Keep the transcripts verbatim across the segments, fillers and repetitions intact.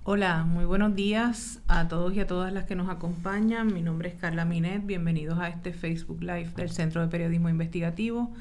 Hola, muy buenos días a todos y a todas las que nos acompañan. Mi nombre es Carla Minet. Bienvenidos a este Facebook Live del Centro de Periodismo Investigativo.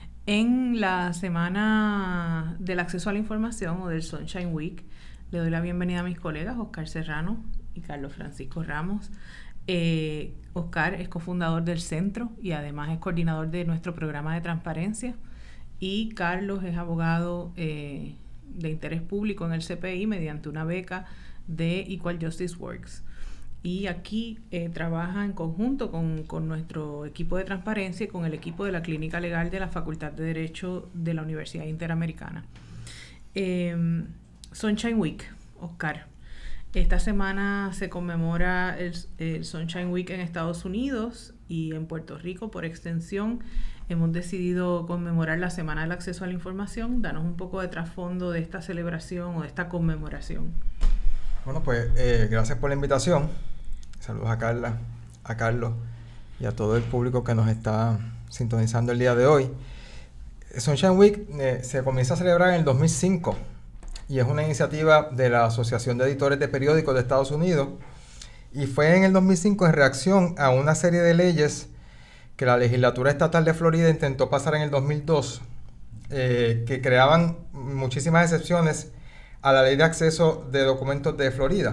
En la semana del acceso a la información o del Sunshine Week, le doy la bienvenida a mis colegas Oscar Serrano y Carlos Francisco Ramos. Eh, Oscar es cofundador del centro y además es coordinador de nuestro programa de transparencia. Y Carlos es abogado eh, de interés público en el C P I mediante una beca de Equal Justice Works. Y aquí eh, trabaja en conjunto con, con nuestro equipo de transparencia y con el equipo de la Clínica Legal de la Facultad de Derecho de la Universidad Interamericana. Eh, Sunshine Week, Oscar. Esta semana se conmemora el, el Sunshine Week en Estados Unidos y en Puerto Rico, por extensión. Hemos decidido conmemorar la Semana del Acceso a la Información. Danos un poco de trasfondo de esta celebración o de esta conmemoración. Bueno, pues eh, gracias por la invitación. Saludos a Carla, a Carlos y a todo el público que nos está sintonizando el día de hoy. Sunshine Week eh, se comienza a celebrar en el dos mil cinco y es una iniciativa de la Asociación de Editores de Periódicos de Estados Unidos, y fue en el dos mil cinco en reacción a una serie de leyes que la legislatura estatal de Florida intentó pasar en el dos mil dos, eh, que creaban muchísimas excepciones a la ley de acceso de documentos de Florida.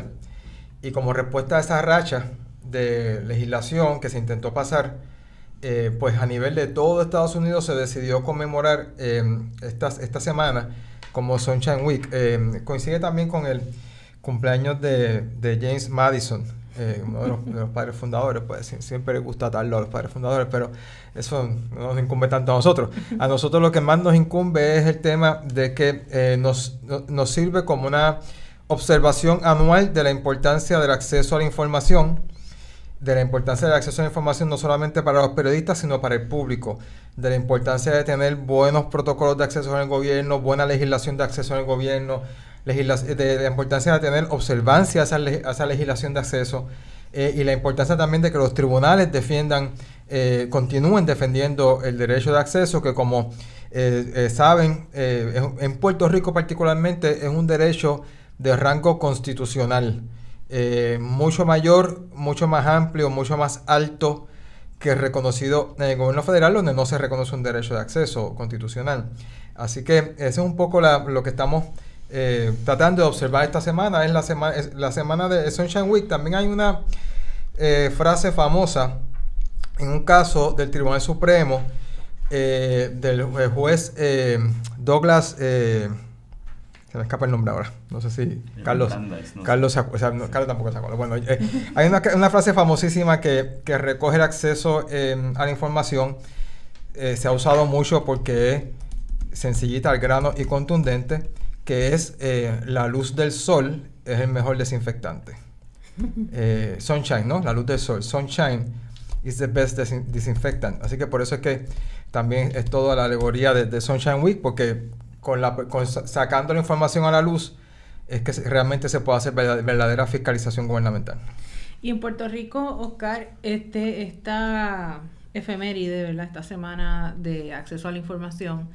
Y como respuesta a esa racha de legislación que se intentó pasar, eh, pues a nivel de todo Estados Unidos se decidió conmemorar eh, esta, esta semana como Sunshine Week. Eh, coincide también con el cumpleaños de, de James Madison, Eh, uno de los, de los padres fundadores. Pues siempre les gusta darlo a los padres fundadores, pero eso no nos incumbe tanto a nosotros. A nosotros lo que más nos incumbe es el tema de que eh, nos, no, nos sirve como una observación anual de la importancia del acceso a la información, de la importancia del acceso a la información no solamente para los periodistas, sino para el público, de la importancia de tener buenos protocolos de acceso en el gobierno, buena legislación de acceso en el gobierno, Legisla de la importancia de tener observancia a esa, a esa legislación de acceso, eh, y la importancia también de que los tribunales defiendan, eh, continúen defendiendo el derecho de acceso, que como eh, eh, saben, eh, en Puerto Rico particularmente es un derecho de rango constitucional, eh, mucho mayor, mucho más amplio, mucho más alto que el reconocido en el gobierno federal, donde no se reconoce un derecho de acceso constitucional. Así que eso es un poco la, lo que estamos Eh, tratando de observar esta semana. Es la, sema es la semana de Sunshine Week. También hay una eh, frase famosa en un caso del Tribunal Supremo, eh, del juez eh, Douglas, eh, se me escapa el nombre ahora, no sé si el Carlos Brandeis, no Carlos, sé. O sea, no, Carlos tampoco se acuerda. Bueno, eh, hay una, una frase famosísima que, que recoge el acceso eh, a la información. Eh, se ha usado mucho porque es sencillita, al grano y contundente, que es eh, la luz del sol es el mejor desinfectante. Eh, sunshine, ¿no? La luz del sol. Sunshine is the best desin disinfectant. Así que por eso es que también es toda la alegoría de, de Sunshine Week, porque con la, con, sacando la información a la luz es que realmente se puede hacer verdadera fiscalización gubernamental. Y en Puerto Rico, Oscar, este, esta efeméride, ¿verdad? Esta semana de acceso a la información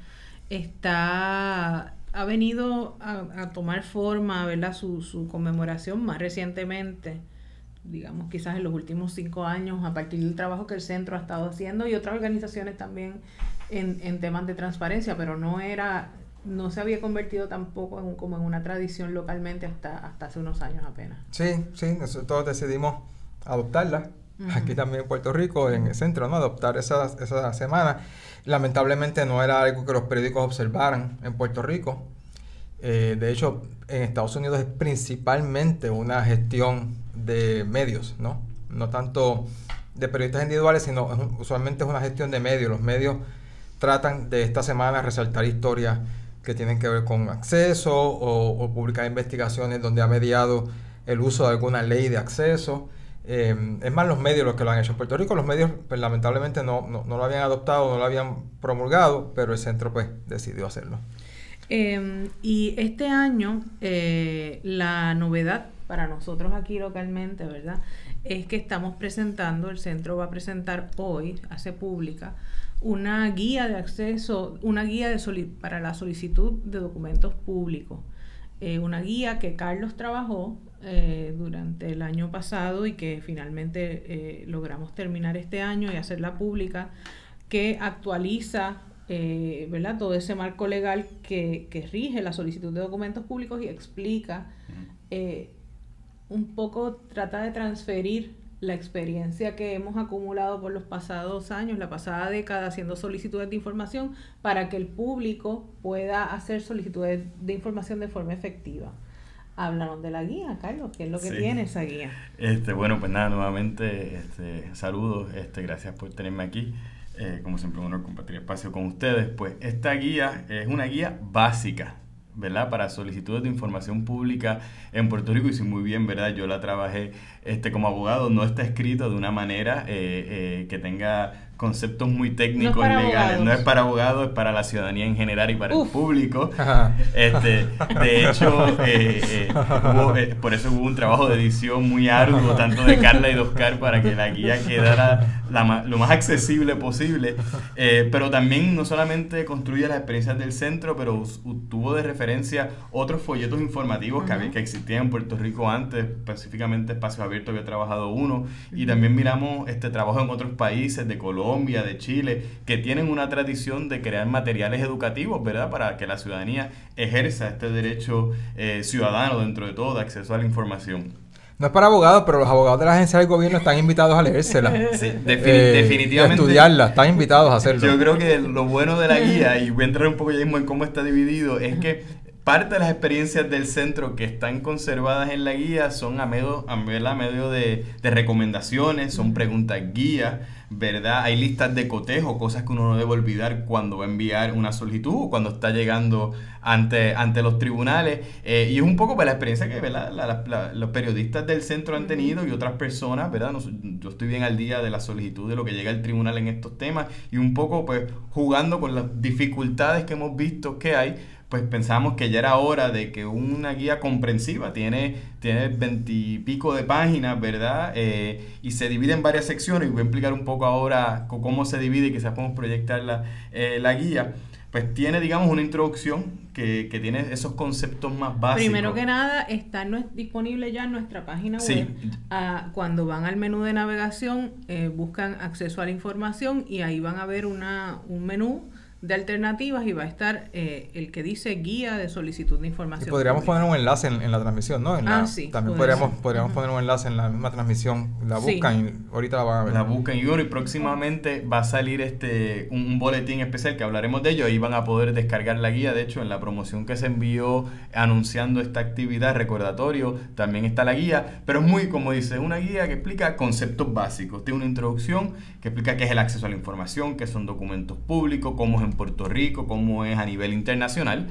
está... ha venido a, a tomar forma, ¿verdad? Su, su conmemoración más recientemente, digamos quizás en los últimos cinco años, a partir del trabajo que el centro ha estado haciendo y otras organizaciones también en, en temas de transparencia, pero no era, no se había convertido tampoco en, como en una tradición localmente hasta, hasta hace unos años apenas. Sí, sí, nosotros decidimos adoptarla. Uh-huh. Aquí también en Puerto Rico, en el centro, ¿no? Adoptar esa, esa semana. Lamentablemente no era algo que los periódicos observaran en Puerto Rico. Eh, de hecho, en Estados Unidos es principalmente una gestión de medios, ¿no? No tanto de periodistas individuales, sino es un, usualmente es una gestión de medios. Los medios tratan de esta semana resaltar historias que tienen que ver con acceso o, o publicar investigaciones donde ha mediado el uso de alguna ley de acceso. Eh, es más los medios los que lo han hecho. En Puerto Rico los medios pues, lamentablemente no, no, no lo habían adoptado, no lo habían promulgado, pero el centro pues decidió hacerlo. Eh, y este año eh, la novedad para nosotros aquí localmente, ¿verdad?, es que estamos presentando, el centro va a presentar hoy, hace pública, una guía de acceso, una guía de soli- para la solicitud de documentos públicos. eh, una guía que Carlos trabajó eh, durante el año pasado y que finalmente eh, logramos terminar este año y hacerla pública, que actualiza eh, ¿verdad? todo ese marco legal que, que rige la solicitud de documentos públicos y explica, eh, un poco trata de transferir la experiencia que hemos acumulado por los pasados años, la pasada década, haciendo solicitudes de información para que el público pueda hacer solicitudes de información de forma efectiva. Háblanos de la guía, Carlos, ¿qué es lo que sí. tiene esa guía? Este, bueno, pues nada, nuevamente este, saludos, este, gracias por tenerme aquí. Eh, como siempre, un honor compartir espacio con ustedes. Pues esta guía es una guía básica, ¿verdad? Para solicitudes de información pública en Puerto Rico, y si muy bien, ¿verdad? Yo la trabajé este, como abogado, no está escrito de una manera eh, eh, que tenga conceptos muy técnicos y no legales. Abogados. No es para abogados, es para la ciudadanía en general y para Uf. el público. Este, de hecho, eh, eh, hubo, eh, por eso hubo un trabajo de edición muy arduo, tanto de Carla y de Oscar, para que la guía quedara la, lo más accesible posible. Eh, pero también no solamente construye las experiencias del centro, pero tuvo de referencia otros folletos informativos uh-huh. que, había, que existían en Puerto Rico antes, específicamente Espacio Abierto había trabajado uno, uh-huh. y también miramos este trabajo en otros países de Colombia, de Chile, que tienen una tradición de crear materiales educativos, ¿verdad? Para que la ciudadanía ejerza este derecho eh, ciudadano, dentro de todo, de acceso a la información. No es para abogados, pero los abogados de la agencia del gobierno están invitados a leérsela. Sí, defini- eh, definitivamente. A estudiarla, están invitados a hacerlo. Yo creo que lo bueno de la guía, y voy a entrar un poco ya mismo en cómo está dividido, es que parte de las experiencias del centro que están conservadas en la guía son a medio, a medio de, de recomendaciones, son preguntas guía, ¿verdad? Hay listas de cotejo, cosas que uno no debe olvidar cuando va a enviar una solicitud o cuando está llegando ante, ante los tribunales. Eh, y es un poco para la experiencia que, ¿verdad? La, la, la, los periodistas del centro han tenido y otras personas, ¿verdad? No, yo estoy bien al día de la solicitud, de lo que llega al tribunal en estos temas, y un poco pues jugando con las dificultades que hemos visto que hay, pues pensamos que ya era hora de que una guía comprensiva, tiene tiene veintipico de páginas, ¿verdad? Eh, y se divide en varias secciones, y voy a explicar un poco ahora cómo se divide y quizás podemos proyectar la, eh, la guía. Pues tiene, digamos, una introducción que, que tiene esos conceptos más básicos. Primero que nada, está no, disponible ya en nuestra página web. Sí. Uh, cuando van al menú de navegación, eh, buscan acceso a la información, y ahí van a ver una, un menú de alternativas, y va a estar eh, el que dice guía de solicitud de información. Y podríamos pública. poner un enlace en, en la transmisión, ¿no? En ah, la, sí. También podríamos, podríamos uh-huh. poner un enlace en la misma transmisión. La buscan sí. y ahorita la van a ver. La buscan y, bueno, y próximamente va a salir este un, un boletín especial que hablaremos de ello. Ahí van a poder descargar la guía. De hecho, en la promoción que se envió anunciando esta actividad, recordatorio, también está la guía. Pero es muy, como dice, una guía que explica conceptos básicos. Tiene una introducción que explica qué es el acceso a la información, qué son documentos públicos, cómo es en Puerto Rico, cómo es a nivel internacional.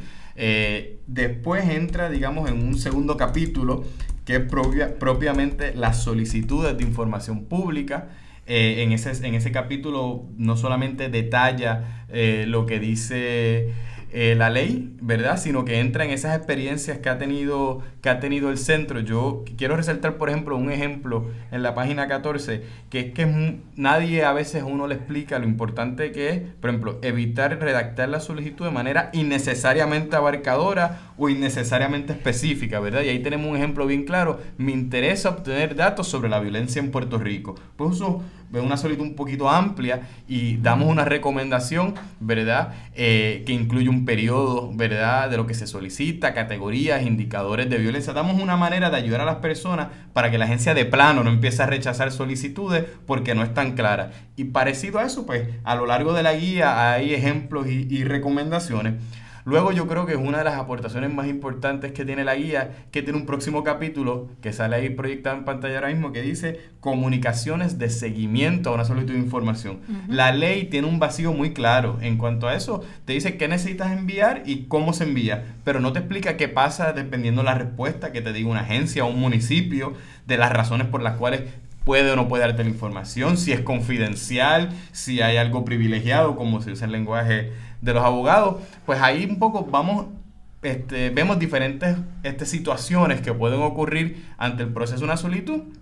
Eh, después entra, digamos, en un segundo capítulo que es propia, propiamente las solicitudes de información pública. Eh, en, ese, en ese capítulo no solamente detalla eh, lo que dice eh, la ley, ¿verdad? Sino que entra en esas experiencias que ha tenido, que ha tenido el centro. Yo quiero resaltar, por ejemplo, un ejemplo en la página catorce, que es que es muy, nadie a veces uno le explica lo importante que es, por ejemplo, evitar redactar la solicitud de manera innecesariamente abarcadora o innecesariamente específica, ¿verdad? Y ahí tenemos un ejemplo bien claro. Me interesa obtener datos sobre la violencia en Puerto Rico. Pues eso es una solicitud un poquito amplia, y damos una recomendación, ¿verdad? Eh, que incluye un periodo, ¿verdad? De lo que se solicita, categorías, indicadores de violencia. Damos una manera de ayudar a las personas para que la agencia de plano no empiece a rechazar solicitudes porque no están claras. Y parecido a eso, pues, a lo largo de la guía hay ejemplos y, y recomendaciones. Luego yo creo que es una de las aportaciones más importantes que tiene la guía, que tiene un próximo capítulo que sale ahí proyectado en pantalla ahora mismo, que dice comunicaciones de seguimiento a una solicitud de información. Uh-huh. La ley tiene un vacío muy claro en cuanto a eso. Te dice qué necesitas enviar y cómo se envía, pero no te explica qué pasa dependiendo de la respuesta que te diga una agencia o un municipio, de las razones por las cuales puede o no puede darte la información, si es confidencial, si hay algo privilegiado, como se usa el lenguaje de los abogados. Pues ahí un poco vamos, este, vemos diferentes este, situaciones que pueden ocurrir ante el proceso de una solicitud,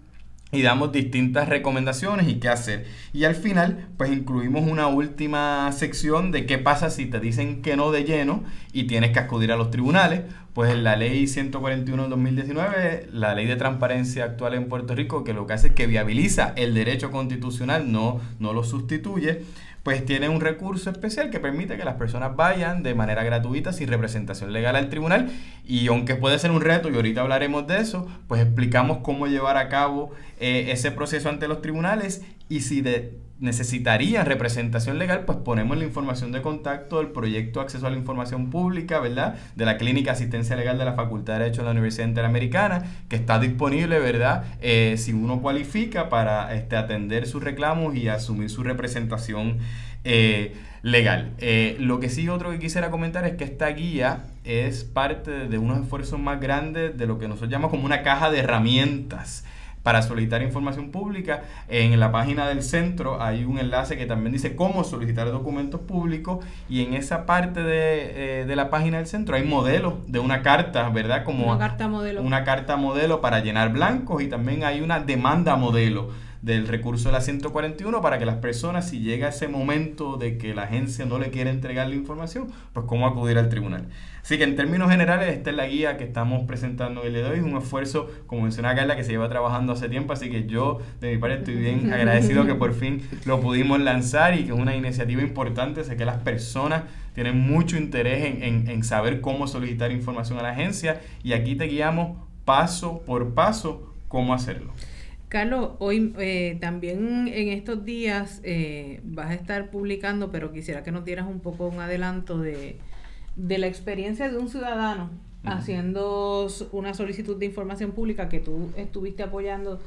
y damos distintas recomendaciones y qué hacer. Y al final, pues incluimos una última sección de qué pasa si te dicen que no de lleno y tienes que acudir a los tribunales. Pues en la ley ciento cuarenta y uno de dos mil diecinueve, la ley de transparencia actual en Puerto Rico, que lo que hace es que viabiliza el derecho constitucional, no, no lo sustituye, pues tiene un recurso especial que permite que las personas vayan de manera gratuita sin representación legal al tribunal. Y aunque puede ser un reto, y ahorita hablaremos de eso, pues explicamos cómo llevar a cabo eh, ese proceso ante los tribunales, y si de, necesitarían representación legal, pues ponemos la información de contacto del proyecto Acceso a la Información Pública, ¿verdad?, de la Clínica de Asistencia Legal de la Facultad de Derecho de la Universidad Interamericana, que está disponible, ¿verdad?, eh, si uno cualifica para este, atender sus reclamos y asumir su representación eh, legal. Eh, lo que sí, otro que quisiera comentar es que esta guía es parte de unos esfuerzos más grandes de lo que nosotros llamamos como una caja de herramientas para solicitar información pública. En la página del centro hay un enlace que también dice cómo solicitar documentos públicos, y en esa parte de, eh, de la página del centro hay modelos de una carta, ¿verdad? Como una carta modelo. Una carta modelo para llenar blancos, y también hay una demanda modelo del recurso de la ciento cuarenta y uno para que las personas, si llega ese momento de que la agencia no le quiere entregar la información, pues cómo acudir al tribunal. Así que en términos generales, esta es la guía que estamos presentando el día de hoy. Es un esfuerzo, como mencionaba Carla, que se lleva trabajando hace tiempo, así que yo de mi parte estoy bien agradecido que por fin lo pudimos lanzar, y que es una iniciativa importante. Sé que las personas tienen mucho interés en, en, en saber cómo solicitar información a la agencia, y aquí te guiamos paso por paso cómo hacerlo. Carlos, hoy eh, también en estos días eh, vas a estar publicando, pero quisiera que nos dieras un poco un adelanto de, de la experiencia de un ciudadano uh-huh. haciendo una solicitud de información pública que tú estuviste apoyando,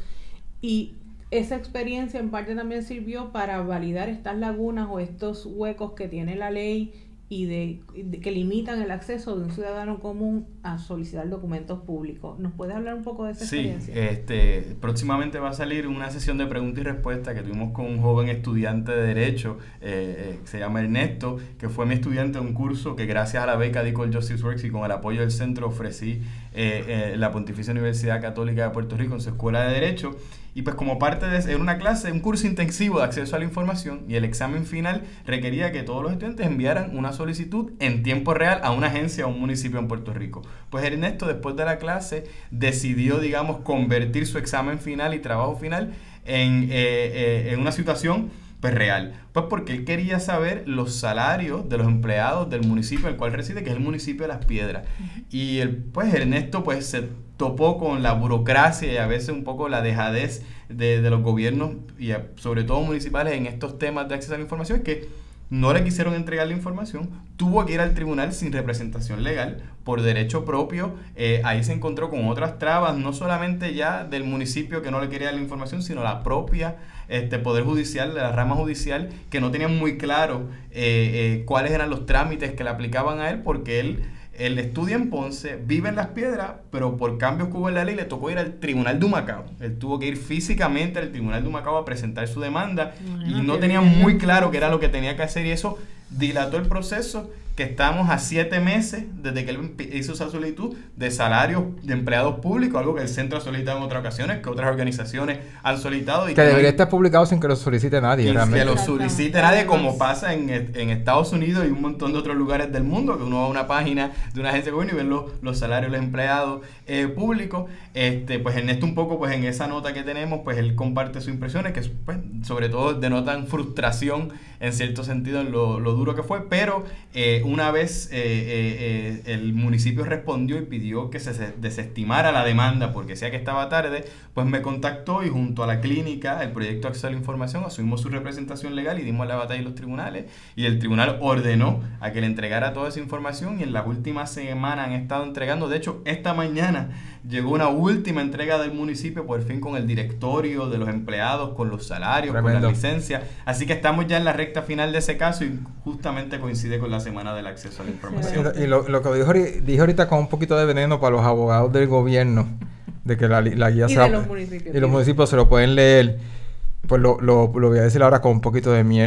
y esa experiencia en parte también sirvió para validar estas lagunas o estos huecos que tiene la ley y de, de que limitan el acceso de un ciudadano común a solicitar documentos públicos. ¿Nos puedes hablar un poco de esa sí, experiencia? Sí, este, próximamente va a salir una sesión de preguntas y respuestas que tuvimos con un joven estudiante de Derecho, eh, eh, se llama Ernesto, que fue mi estudiante de un curso que gracias a la beca de Equal Justice Works y con el apoyo del centro ofrecí eh, eh, la Pontificia Universidad Católica de Puerto Rico en su escuela de Derecho. Y pues como parte de era una clase, un curso intensivo de acceso a la información, y el examen final requería que todos los estudiantes enviaran una solicitud en tiempo real a una agencia o un municipio en Puerto Rico. Pues Ernesto, después de la clase, decidió, digamos, convertir su examen final y trabajo final en, eh, eh, en una situación pues real. Pues porque él quería saber los salarios de los empleados del municipio en el cual reside, que es el municipio de Las Piedras. Uh-huh. Y el, pues Ernesto pues se topó con la burocracia y a veces un poco la dejadez de, de los gobiernos, y a, sobre todo municipales, en estos temas de acceso a la información, que no le quisieron entregar la información, tuvo que ir al tribunal sin representación legal, por derecho propio. Eh, ahí se encontró con otras trabas, no solamente ya del municipio que no le quería dar la información, sino la propia este, Poder Judicial, de la rama judicial, que no tenían muy claro eh, eh, cuáles eran los trámites que le aplicaban a él, porque él Él estudia en Ponce, vive en Las Piedras, pero por cambios que hubo en la ley le tocó ir al Tribunal de Humacao. Él tuvo que ir físicamente al Tribunal de Humacao a presentar su demanda, bueno, y no tenía muy claro qué era lo que tenía que hacer, y eso dilató el proceso, que estamos a siete meses desde que él hizo esa solicitud de salarios de empleados públicos, algo que el centro ha solicitado en otras ocasiones, que otras organizaciones han solicitado. Y que, que debería hay, estar publicado sin que lo solicite nadie. Que, realmente. que lo solicite nadie, como pasa en, en Estados Unidos y un montón de otros lugares del mundo, que uno va a una página de una agencia de gobierno y ve los, los salarios de los empleados eh, públicos. Este, pues Ernesto, un poco pues en esa nota que tenemos, pues él comparte sus impresiones, que pues, sobre todo denotan frustración en cierto sentido en lo, lo duro que fue, pero eh, una vez eh, eh, eh, el municipio respondió y pidió que se desestimara la demanda porque decía que estaba tarde, pues me contactó, y junto a la clínica, el proyecto Acceso a la Información, asumimos su representación legal y dimos la batalla en los tribunales, y el tribunal ordenó a que le entregara toda esa información, y en las últimas semanas han estado entregando. De hecho, esta mañana llegó una última entrega del municipio, por fin, con el directorio de los empleados, con los salarios, Tremendo. Con las licencias. Así que estamos ya en la recta final de ese caso, y justamente coincide con la semana del acceso a la información. Y lo, lo que dijo, dijo ahorita con un poquito de veneno para los abogados del gobierno, de que la, la guía y, se de los y los municipios se lo pueden leer, pues lo, lo, lo voy a decir ahora con un poquito de miel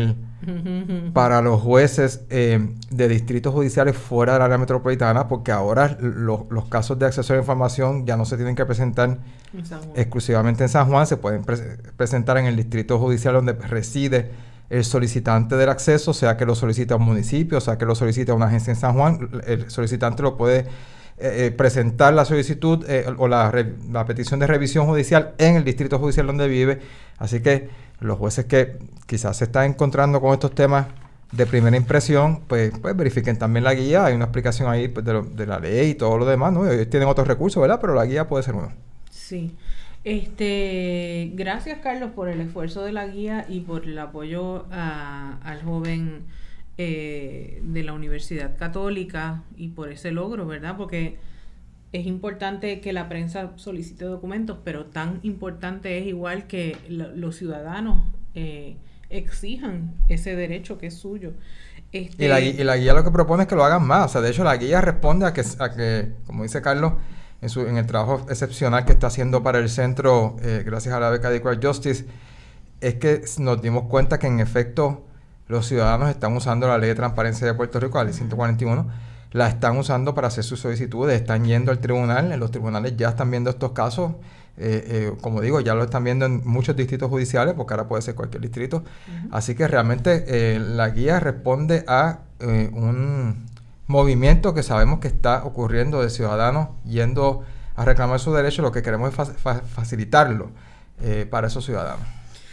para los jueces eh, de distritos judiciales fuera del área metropolitana, porque ahora lo, los casos de acceso a la información ya no se tienen que presentar exclusivamente en San Juan, se pueden pre presentar en el distrito judicial donde reside el solicitante del acceso, sea que lo solicite a un municipio, sea que lo solicite a una agencia en San Juan, el solicitante lo puede eh, presentar la solicitud eh, o la, la petición de revisión judicial en el distrito judicial donde vive. Así que los jueces que quizás se están encontrando con estos temas de primera impresión, pues, pues verifiquen también la guía. Hay una explicación ahí pues, de, lo, de la ley y todo lo demás, ¿no? Ellos tienen otros recursos, ¿verdad? Pero la guía puede ser uno. Sí. Este, gracias, Carlos, por el esfuerzo de la guía y por el apoyo a, al joven eh, de la Universidad Católica y por ese logro, ¿verdad? Porque es importante que la prensa solicite documentos, pero tan importante es igual que lo, los ciudadanos eh, exijan ese derecho que es suyo. Este, y, la, y la guía lo que propone es que lo hagan más. O sea, de hecho, la guía responde a que, a que como dice Carlos, en, su, en el trabajo excepcional que está haciendo para el centro, eh, gracias a la beca de Equal Justice, es que nos dimos cuenta que en efecto los ciudadanos están usando la Ley de Transparencia de Puerto Rico, la Ley ciento cuarenta y uno, la están usando para hacer sus solicitudes, están yendo al tribunal, en los tribunales ya están viendo estos casos, eh, eh, como digo, ya lo están viendo en muchos distritos judiciales, porque ahora puede ser cualquier distrito, uh-huh. Así que realmente eh, la guía responde a eh, un movimiento que sabemos que está ocurriendo de ciudadanos yendo a reclamar su derecho. Lo que queremos es fa fa facilitarlo eh, para esos ciudadanos.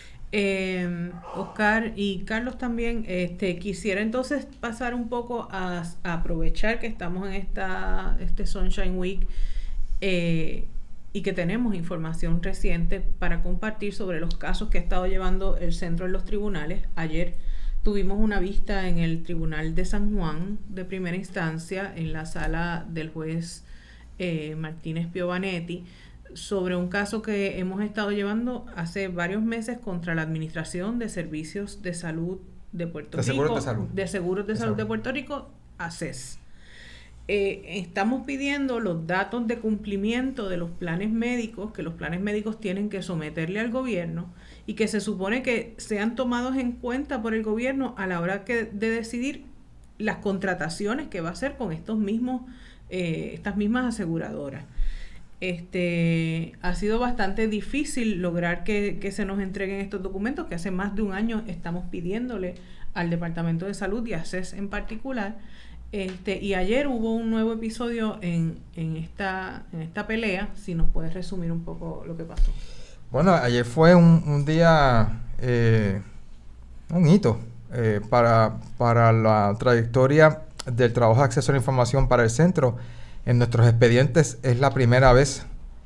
Eh, Oscar y Carlos también, este, quisiera entonces pasar un poco a, a aprovechar que estamos en esta este Sunshine Week eh, y que tenemos información reciente para compartir sobre los casos que ha estado llevando el centro en los tribunales. Ayer tuvimos una vista en el Tribunal de San Juan de primera instancia en la sala del juez eh, Martínez Piovanetti, sobre un caso que hemos estado llevando hace varios meses contra la Administración de Servicios de Salud de Puerto de Rico. Seguros de Salud. De Seguros de, de Salud de Puerto Rico, A C E S. Eh, estamos pidiendo los datos de cumplimiento de los planes médicos, que los planes médicos tienen que someterle al gobierno y que se supone que sean tomados en cuenta por el gobierno a la hora que, de decidir las contrataciones que va a hacer con estos mismos, eh, estas mismas aseguradoras. Este, ha sido bastante difícil lograr que, que se nos entreguen estos documentos, que hace más de un año estamos pidiéndole al Departamento de Salud y a C E S en particular. Este, y ayer hubo un nuevo episodio en, en, esta, en esta pelea. Si nos puedes resumir un poco lo que pasó. Bueno, ayer fue un, un día, eh, un hito eh, para, para la trayectoria del trabajo de acceso a la información para el centro. En nuestros expedientes es la primera vez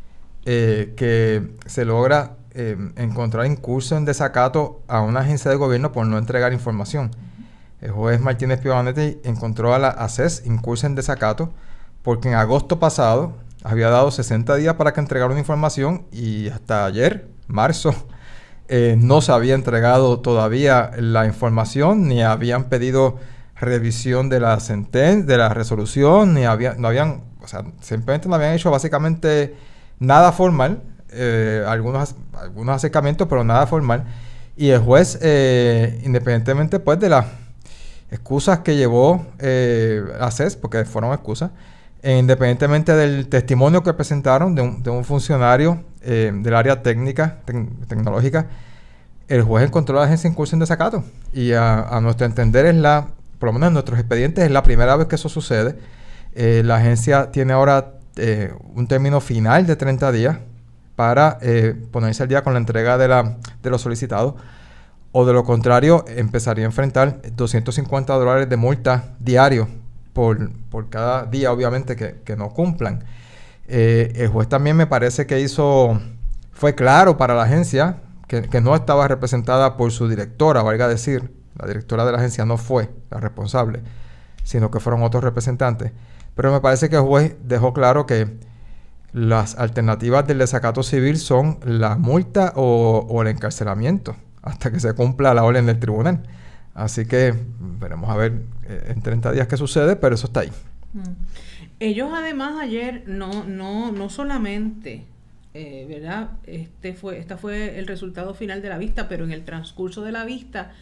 eh, que se logra eh, encontrar incurso en desacato a una agencia de gobierno por no entregar información. El juez Martínez Piovanetti encontró a la A C E S incurso en desacato porque en agosto pasado había dado sesenta días para que entregara una información y hasta ayer, marzo, eh, no se había entregado todavía la información, ni habían pedido revisión de la sentencia, de la resolución, ni había, no habían, o sea, simplemente no habían hecho básicamente nada formal, eh, algunos, algunos acercamientos, pero nada formal. Y el juez, eh, independientemente pues de las excusas que llevó eh, a C E S, porque fueron excusas, e independientemente del testimonio que presentaron de un, de un funcionario eh, del área técnica, tec tecnológica, el juez encontró a la agencia en curso en desacato. Y a, a nuestro entender es la, por lo menos en nuestros expedientes, es la primera vez que eso sucede. Eh, la agencia tiene ahora eh, un término final de treinta días para eh, ponerse al día con la entrega de, la, de los solicitados. O de lo contrario, empezaría a enfrentar doscientos cincuenta dólares de multa diario por, por cada día, obviamente, que, que no cumplan. Eh, el juez también me parece que hizo, fue claro para la agencia que, que no estaba representada por su directora, valga decir, la directora de la agencia no fue la responsable, sino que fueron otros representantes. Pero me parece que el juez dejó claro que las alternativas del desacato civil son la multa o, o el encarcelamiento hasta que se cumpla la orden del tribunal. Así que veremos a ver eh, en treinta días qué sucede, pero eso está ahí. Mm. Ellos además ayer no, no, no solamente, eh, ¿verdad? Este fue, esta fue el resultado final de la vista, pero en el transcurso de la vista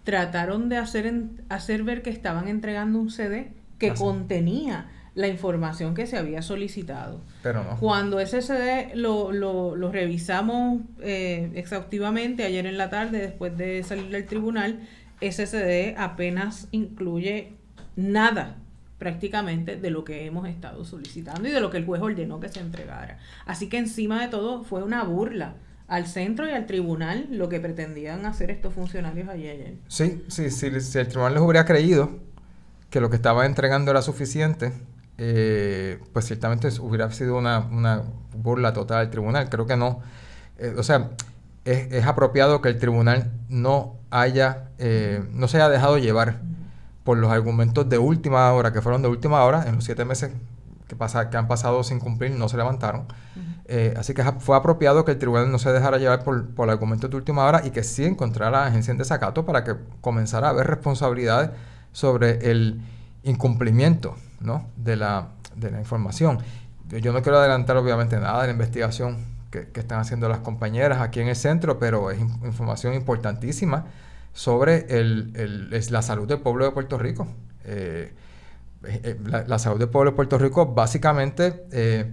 trataron de hacer, en, hacer ver que estaban entregando un C D que Así. contenía la información que se había solicitado. Pero no. Cuando ese C D lo, lo, lo revisamos eh, exhaustivamente ayer en la tarde, después de salir del tribunal, ese C D apenas incluye nada prácticamente de lo que hemos estado solicitando y de lo que el juez ordenó que se entregara. Así que encima de todo fue una burla al centro y al tribunal lo que pretendían hacer estos funcionarios ayer. Sí, sí, sí, si el tribunal les hubiera creído que lo que estaba entregando era suficiente, eh, pues ciertamente hubiera sido una, una burla total al tribunal. Creo que no. Eh, o sea, es, es apropiado que el tribunal no haya, eh, no se haya dejado llevar por los argumentos de última hora, que fueron de última hora, en los siete meses que, pasa, que han pasado sin cumplir, no se levantaron. Uh-huh. eh, así que fue apropiado que el tribunal no se dejara llevar por, por argumentos de última hora y que sí encontrara a la agencia en desacato para que comenzara a haber responsabilidades sobre el incumplimiento, ¿no?, de la, de la información. Yo no quiero adelantar obviamente nada de la investigación que, que están haciendo las compañeras aquí en el centro, pero es in, información importantísima sobre el, el, es la salud del pueblo de Puerto Rico. Eh, eh, la, la salud del pueblo de Puerto Rico, básicamente, eh,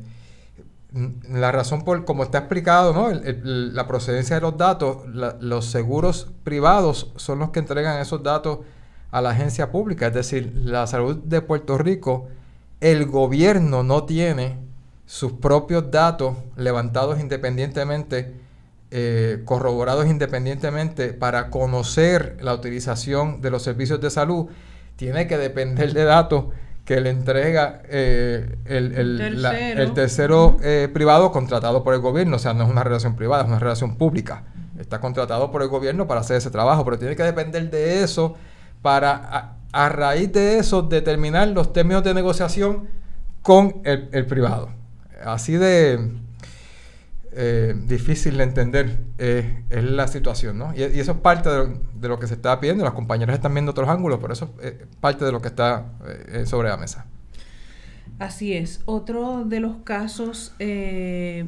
la razón por, como está explicado, ¿no?, el, el, la procedencia de los datos, la, los seguros privados son los que entregan esos datos a la agencia pública. Es decir, la salud de Puerto Rico, el gobierno no tiene sus propios datos levantados independientemente, Eh, corroborados independientemente para conocer la utilización de los servicios de salud. Tiene que depender de datos que le entrega eh, el, el, tercero, la, el tercero eh, privado contratado por el gobierno. O sea, no es una relación privada, es una relación pública. Está contratado por el gobierno para hacer ese trabajo, pero tiene que depender de eso para, a, a raíz de eso, determinar los términos de negociación con el, el privado. Así de Eh, difícil de entender eh, es la situación, ¿no? Y, y eso es parte de lo, de lo que se está pidiendo. Las compañeras están viendo otros ángulos, pero eso es eh, parte de lo que está eh, sobre la mesa. Así es. Otro de los casos eh,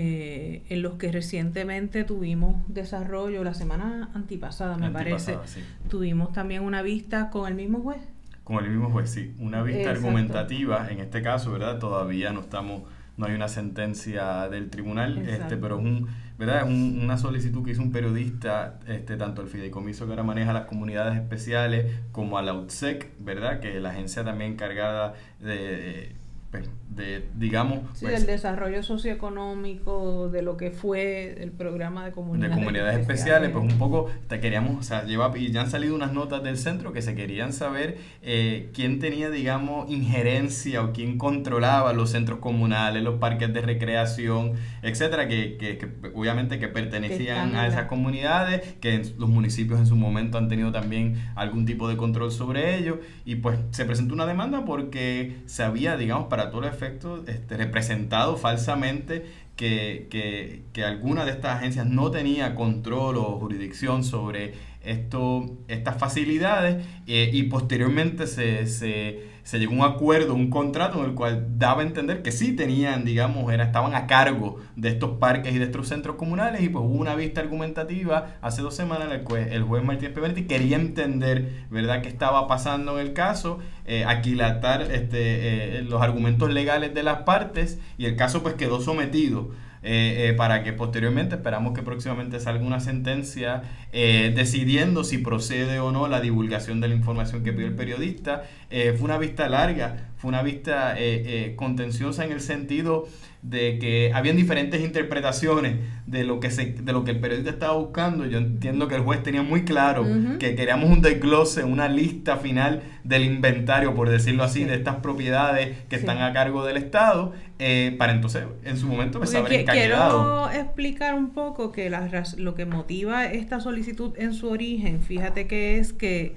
eh, en los que recientemente tuvimos desarrollo, la semana antipasada me antipasada, parece, sí. Tuvimos también una vista con el mismo juez. Con el mismo juez, sí. Una vista Exacto. argumentativa, en este caso, ¿verdad? Todavía no estamos... no hay una sentencia del tribunal, este, pero es un, ¿verdad? Es un, una solicitud que hizo un periodista, este, tanto al fideicomiso que ahora maneja las comunidades especiales como a la U T S E C, ¿verdad? Que es la agencia también encargada de, de, de digamos... Sí, pues, del desarrollo socioeconómico, de lo que fue el programa de comunidades, de comunidades especiales, especiales, pues un poco te queríamos, o sea, lleva, y ya han salido unas notas del centro que se querían saber eh, quién tenía, digamos, injerencia o quién controlaba los centros comunales, los parques de recreación, etcétera, que, que, que obviamente que pertenecían que a esas comunidades, que en, los municipios en su momento han tenido también algún tipo de control sobre ellos, y pues se presentó una demanda porque se había, digamos, para todos los efectos, este, representado falsamente que, que, que alguna de estas agencias no tenía control o jurisdicción sobre esto, estas facilidades, eh, y posteriormente se, se, se llegó a un acuerdo, un contrato en el cual daba a entender que sí tenían, digamos, era, estaban a cargo de estos parques y de estos centros comunales, y pues hubo una vista argumentativa hace dos semanas en la cual el juez Martínez Peverity quería entender, ¿verdad?, qué estaba pasando en el caso, eh, aquilatar este, eh, los argumentos legales de las partes, y el caso pues quedó sometido Eh, eh, para que posteriormente, esperamos que próximamente salga una sentencia eh, decidiendo si procede o no la divulgación de la información que pidió el periodista. Eh, fue una vista larga, fue una vista eh, eh, contenciosa en el sentido de que habían diferentes interpretaciones de lo que se, de lo que el periodista estaba buscando. Yo entiendo que el juez tenía muy claro uh-huh. que queríamos un desglose, una lista final del inventario, por decirlo así, sí. de estas propiedades que sí. están a cargo del Estado, eh, para entonces en su momento pues, haber encaquillado. Quiero explicar un poco que la, lo que motiva esta solicitud en su origen, fíjate que es que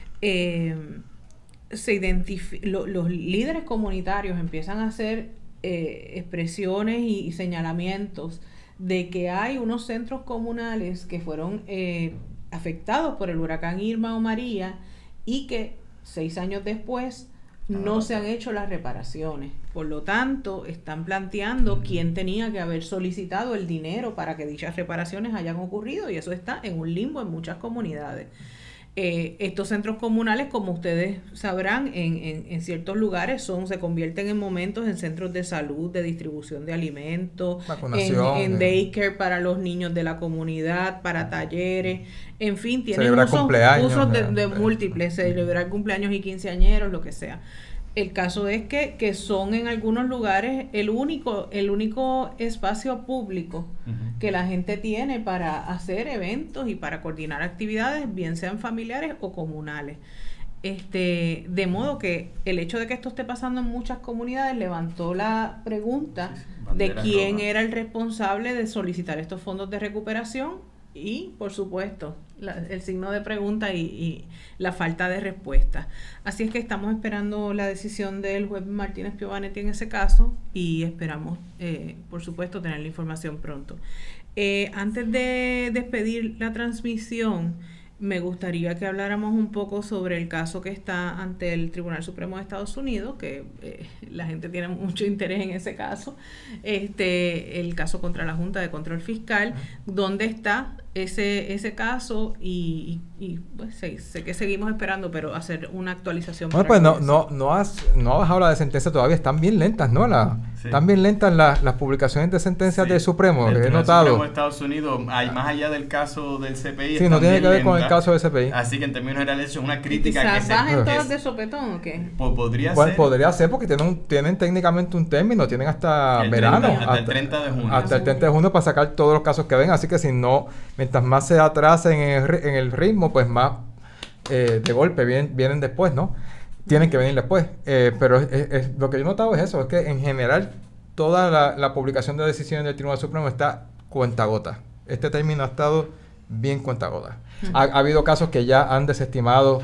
eh, se identifi- lo, los líderes comunitarios empiezan a hacer Eh, expresiones y, y señalamientos de que hay unos centros comunales que fueron eh, afectados por el huracán Irma o María y que seis años después no se han hecho las reparaciones. Por lo tanto, están planteando uh-huh. quién tenía que haber solicitado el dinero para que dichas reparaciones hayan ocurrido, y eso está en un limbo en muchas comunidades. Eh, estos centros comunales, como ustedes sabrán, en, en, en ciertos lugares son se convierten en momentos en centros de salud, de distribución de alimentos, en, en daycare para los niños de la comunidad, para talleres, en fin, tienen usos, usos de, de múltiples, celebrar cumpleaños y quinceañeros, lo que sea. El caso es que, que son en algunos lugares el único, el único espacio público uh-huh. que la gente tiene para hacer eventos y para coordinar actividades, bien sean familiares o comunales. Este, de modo que el hecho de que esto esté pasando en muchas comunidades levantó la pregunta sí, sí, de quién roja. Era el responsable de solicitar estos fondos de recuperación y, por supuesto, la, el signo de pregunta y, y la falta de respuesta. Así es que estamos esperando la decisión del juez Martínez Piovanetti en ese caso y esperamos, eh, por supuesto, tener la información pronto. Eh, antes de despedir la transmisión, me gustaría que habláramos un poco sobre el caso que está ante el Tribunal Supremo de Estados Unidos, que eh, la gente tiene mucho interés en ese caso, este, el caso contra la Junta de Control Fiscal, ¿dónde está ese ese caso? Y, y, y pues sé, sé que seguimos esperando, pero hacer una actualización. Bueno, pues no, no, no, has, no ha bajado la de sentencia todavía, están bien lentas, ¿no? La, sí. Están bien lentas la, las publicaciones de sentencias sí. del Supremo, el he notado. Supremo de Estados Unidos, hay, más allá del caso del C P I. Sí, no tiene que ver con el caso del C P I. Así que en términos generales es una crítica que se... ¿bajen todos de sopetón o qué? Pues podría bueno, ser. Podría ser porque tienen, un, tienen técnicamente un término, tienen hasta el verano. treinta, hasta, hasta el treinta de junio. Hasta el treinta de junio para sacar todos los casos que ven. Así que si no, mientras más se atrasen en el, en el ritmo, pues más eh, de golpe vienen, vienen después, ¿no? Tienen que venir después. Eh, pero es, es, lo que yo he notado es eso, es que en general toda la, la publicación de decisiones del Tribunal Supremo está cuentagota. Este término ha estado bien cuentagota. Uh-huh. Ha, ha habido casos que ya han desestimado,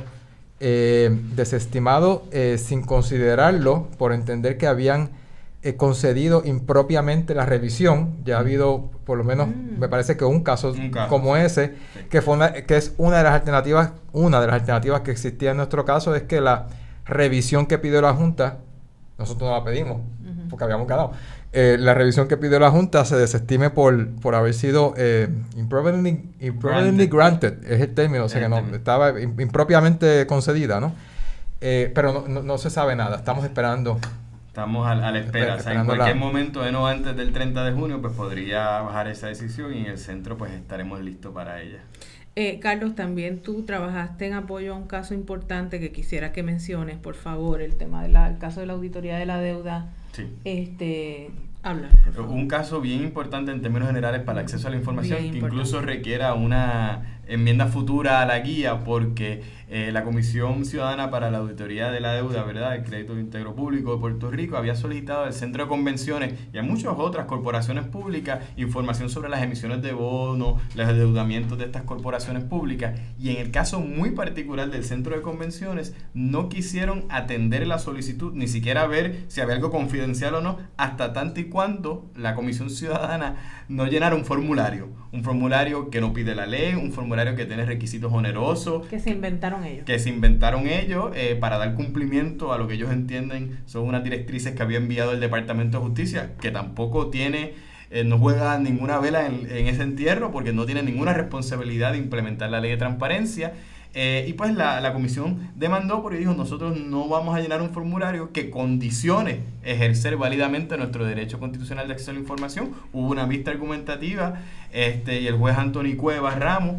eh, desestimado eh, sin considerarlo por entender que habían eh, concedido impropiamente la revisión. Ya ha habido, por lo menos, uh-huh. me parece que un caso, un caso como ese, sí. que fue una, que es una de las alternativas, una de las alternativas que existía en nuestro caso es que la revisión que pidió la Junta, nosotros no la pedimos, uh-huh. porque habíamos ganado. Eh, la revisión que pidió la Junta se desestime por, por haber sido eh, improperly, improperly granted. granted, es el término, o sea que no, estaba impropiamente concedida, ¿no? Eh, pero no, no, no se sabe nada, estamos esperando. Estamos a, a la espera, o sea, en cualquier la... momento, de no antes del treinta de junio, pues podría bajar esa decisión y en el centro pues estaremos listos para ella. Eh, Carlos, también tú trabajaste en apoyo a un caso importante que quisiera que menciones, por favor, el tema del caso de la auditoría de la deuda. Sí. Este, habla, por favor. Un caso bien importante en términos generales para el acceso a la información, bien que importante. Incluso requiera una enmienda futura a la guía, porque eh, la Comisión Ciudadana para la Auditoría de la Deuda, ¿verdad?, el Crédito Íntegro Público de Puerto Rico, había solicitado al Centro de Convenciones y a muchas otras corporaciones públicas información sobre las emisiones de bonos, los endeudamientos de estas corporaciones públicas, y en el caso muy particular del Centro de Convenciones no quisieron atender la solicitud, ni siquiera ver si había algo confidencial o no, hasta tanto y cuando la Comisión Ciudadana no llenara un formulario, un formulario que no pide la ley, un formulario que tiene requisitos onerosos. Que se inventaron ellos. Que se inventaron ellos eh, para dar cumplimiento a lo que ellos entienden son unas directrices que había enviado el Departamento de Justicia, que tampoco tiene, eh, no juega ninguna vela en, en ese entierro, porque no tiene ninguna responsabilidad de implementar la ley de transparencia. Eh, y pues la, la comisión demandó porque dijo, nosotros no vamos a llenar un formulario que condicione ejercer válidamente nuestro derecho constitucional de acceso a la información. Hubo una vista argumentativa este, y el juez Anthony Cuevas Ramos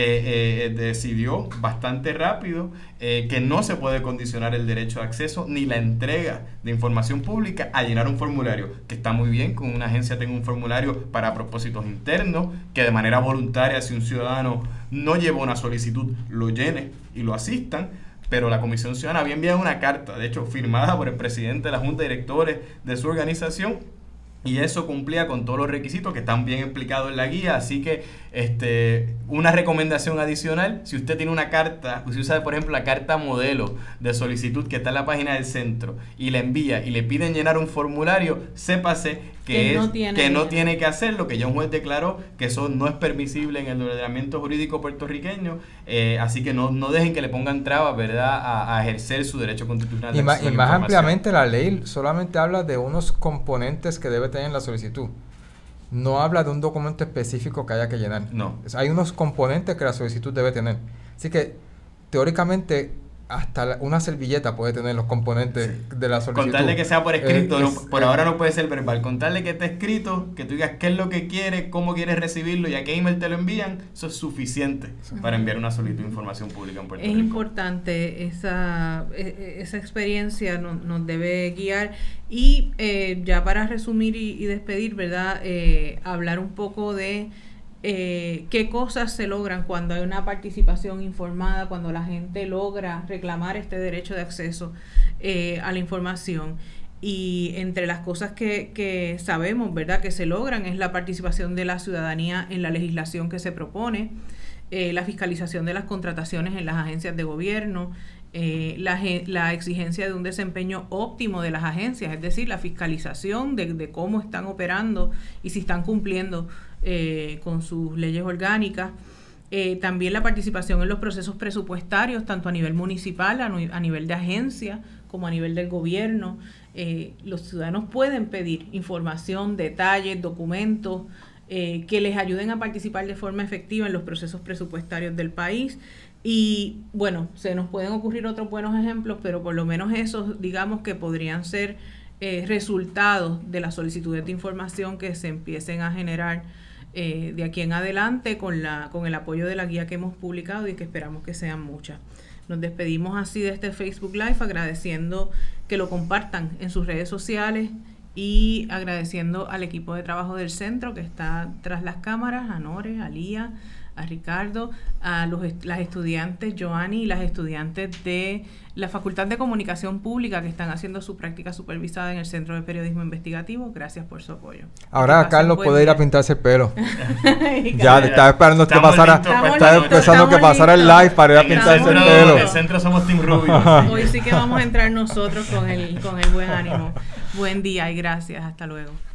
eh, eh, decidió bastante rápido eh, que no se puede condicionar el derecho de acceso ni la entrega de información pública a llenar un formulario, que está muy bien que una agencia tenga un formulario para propósitos internos, que de manera voluntaria, si un ciudadano no lleva una solicitud, lo llene y lo asistan, pero la Comisión Ciudadana había enviado una carta, de hecho firmada por el presidente de la Junta de Directores de su organización, y eso cumplía con todos los requisitos que están bien explicados en la guía. Así que este, una recomendación adicional, si usted tiene una carta, si usa por ejemplo la carta modelo de solicitud que está en la página del centro y la envía y le piden llenar un formulario, sépase que, que, es, no, tiene que no tiene que hacerlo, que ya un juez declaró que eso no es permisible en el ordenamiento jurídico puertorriqueño, eh, así que no, no dejen que le pongan trabas, ¿verdad?, a, a ejercer su derecho constitucional. Y, ma, y más ampliamente la ley solamente habla de unos componentes que debe tener la solicitud. No habla de un documento específico que haya que llenar. No. Hay unos componentes que la solicitud debe tener. Así que teóricamente hasta la, una servilleta puede tener los componentes sí. de la solicitud. Contarle que sea por escrito, eh, no, es, por eh, ahora no puede ser verbal. Contarle que esté escrito, que tú digas qué es lo que quieres, cómo quieres recibirlo y a qué email te lo envían, eso es suficiente sí. para enviar una solicitud de información pública en Puerto es Rico. Es importante, esa, esa experiencia nos, nos debe guiar y eh, ya para resumir y, y despedir, ¿verdad? Eh, hablar un poco de Eh, qué cosas se logran cuando hay una participación informada, cuando la gente logra reclamar este derecho de acceso eh, a la información. Y entre las cosas que, que sabemos, ¿verdad?, que se logran es la participación de la ciudadanía en la legislación que se propone, eh, la fiscalización de las contrataciones en las agencias de gobierno, eh, la, la exigencia de un desempeño óptimo de las agencias, es decir, la fiscalización de, de cómo están operando y si están cumpliendo Eh, con sus leyes orgánicas, eh, también la participación en los procesos presupuestarios, tanto a nivel municipal, a, a nivel de agencia, como a nivel del gobierno. Eh, los ciudadanos pueden pedir información, detalles, documentos, eh, que les ayuden a participar de forma efectiva en los procesos presupuestarios del país. Y bueno, se nos pueden ocurrir otros buenos ejemplos, pero por lo menos esos, digamos que podrían ser eh, resultados de las solicitudes de información que se empiecen a generar Eh, de aquí en adelante con la con el apoyo de la guía que hemos publicado y que esperamos que sean muchas. Nos despedimos así de este Facebook Live agradeciendo que lo compartan en sus redes sociales y agradeciendo al equipo de trabajo del centro que está tras las cámaras, a Nore, a Lía, a Ricardo, a los, las estudiantes Joanny y las estudiantes de la Facultad de Comunicación Pública que están haciendo su práctica supervisada en el Centro de Periodismo Investigativo. Gracias por su apoyo. Ahora Carlos puede ir a pintarse el pelo. Ya, ya, estaba esperando que pasara, estaba empezando que pasara el live para ir a pintarse el pelo. En el centro somos Team Rubio. Hoy sí que vamos a entrar nosotros con el, con el buen ánimo. Buen día y gracias. Hasta luego.